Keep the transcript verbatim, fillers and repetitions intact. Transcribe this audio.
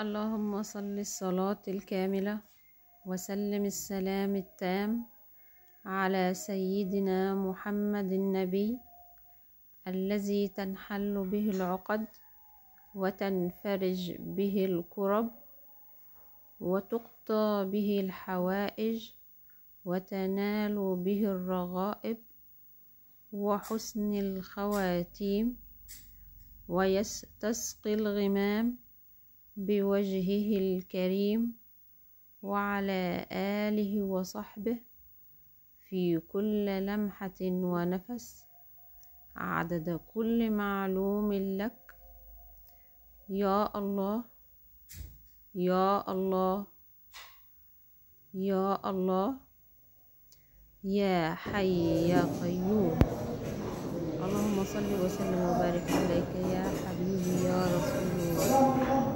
اللهم صل الصلاة الكاملة وسلم السلام التام على سيدنا محمد النبي الذي تنحل به العقد وتنفرج به الكرب وتقضى به الحوائج وتنال به الرغائب وحسن الخواتيم ويستسقي الغمام بوجهه الكريم وعلى آله وصحبه في كل لمحة ونفس عدد كل معلوم لك يا الله يا الله يا الله يا حي يا قيوم. اللهم صل وسلم وبارك عليك يا حبيبي يا رسول الله.